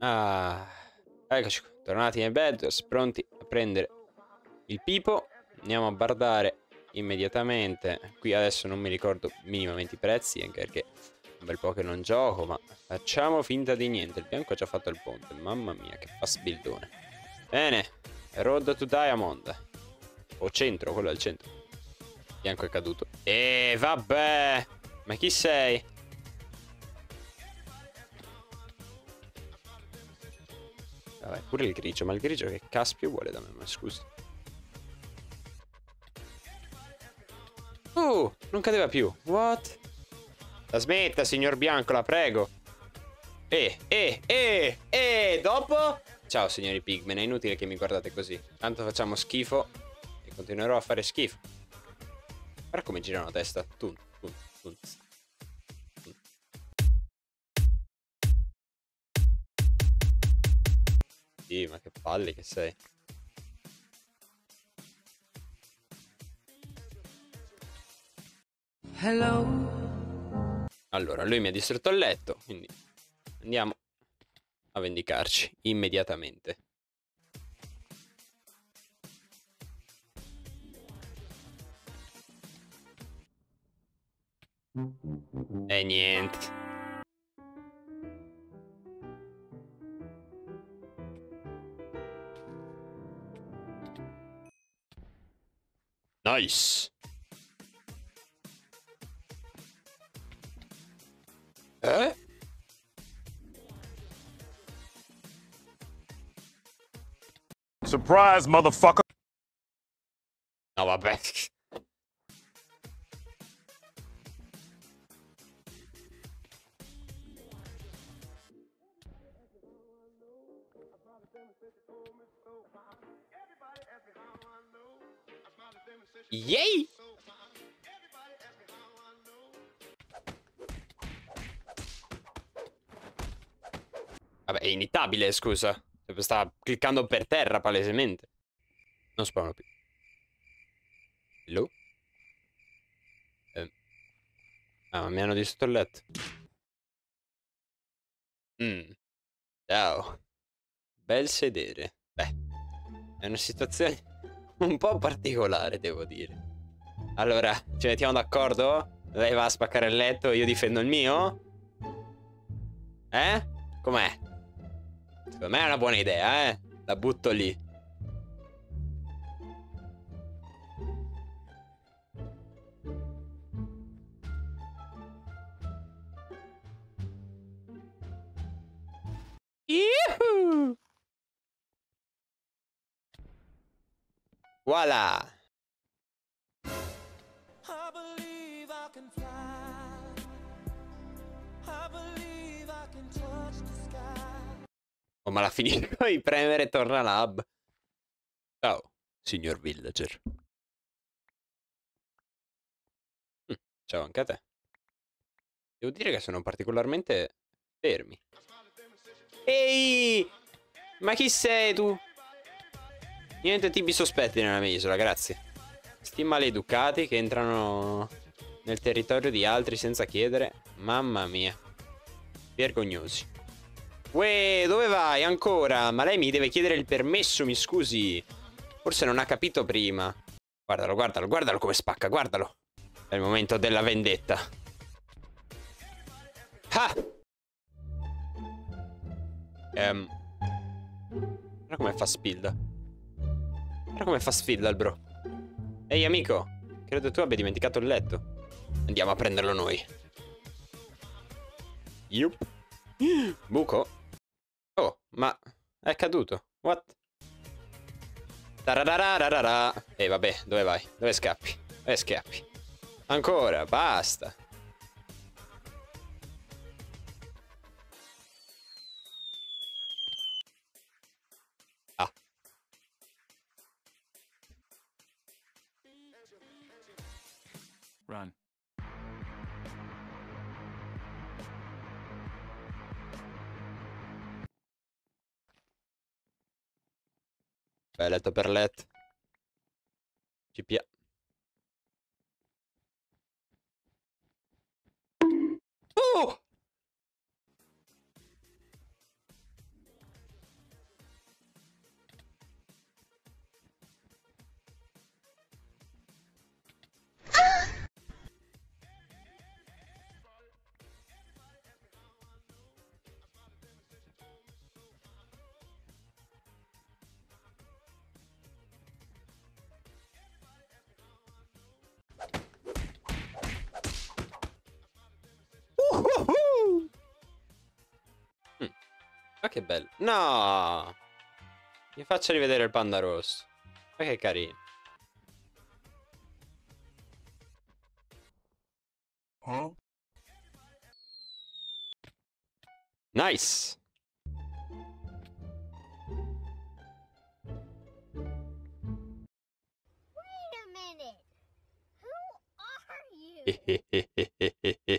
Ah, eccoci qua, tornati nei Bedwars, pronti a prendere il pipo. Andiamo a bardare immediatamente. Qui adesso non mi ricordo minimamente i prezzi, anche perché è un bel po' che non gioco, ma facciamo finta di niente. Il bianco ha già fatto il ponte, mamma mia, che fa sbildone. Bene, Road to Diamond. O centro, quello è il centro. Il bianco è caduto. E vabbè, ma chi sei? Vabbè, pure il grigio, ma il grigio che caspio vuole da me, ma scusi. Non cadeva più. What? La smetta, signor Bianco, la prego. Dopo? Ciao, signori pigmen, è inutile che mi guardate così. Tanto facciamo schifo e continuerò a fare schifo. Guarda come girano a testa. Tun, tun, tun, tun. Sì, ma che palle che sei. Hello. Allora, lui mi ha distrutto il letto, quindi andiamo a vendicarci immediatamente. E niente. Nice. Eh? Surprise, motherfucker! No, vabbè. Yay! Vabbè, è initabile, scusa. Stava cliccando per terra, palesemente. Non spawno più. Hello? Ah, mi hanno distrutto il letto. Ciao. Bel sedere. Beh, è una situazione un po' particolare, devo dire. Allora, ci mettiamo d'accordo? Lei va a spaccare il letto e io difendo il mio? Eh? Com'è? Secondo me è una buona idea, eh? La butto lì. Yuhu! Voilà! I believe I can fly. I believe I can touch the sky. Oh, ma la finisco di premere e torna l'hub. Ciao, signor villager. Ciao anche a te. Devo dire che sono particolarmente fermi. Ehi! Ma chi sei tu? Niente tipi sospetti nella mia isola, grazie. Sti maleducati che entrano nel territorio di altri senza chiedere. Mamma mia. Vergognosi. Uè, dove vai ancora? Ma lei mi deve chiedere il permesso, mi scusi. Forse non ha capito prima. Guardalo, guardalo, guardalo come spacca, guardalo. È il momento della vendetta. Ah! Guarda come fa spilda. Guarda come fa sfida il bro. Ehi amico, credo tu abbia dimenticato il letto. Andiamo a prenderlo noi. Yup. Buco? Oh, ma è caduto. What? Tararararara. Vabbè, dove vai? Dove scappi? Dove scappi? Ancora, basta. Ah. Run. Beh, letto per letto. Ci pia... Oh! Ma che bello. No! Mi faccia rivedere il panda rosso. Ma che carino. Nice! Wait a minute. Who are you?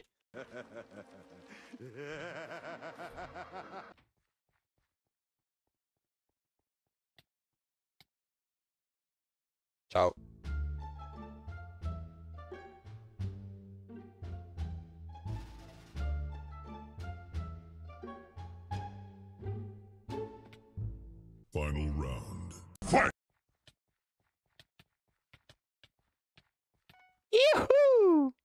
Ciao. Final round. Yuhu!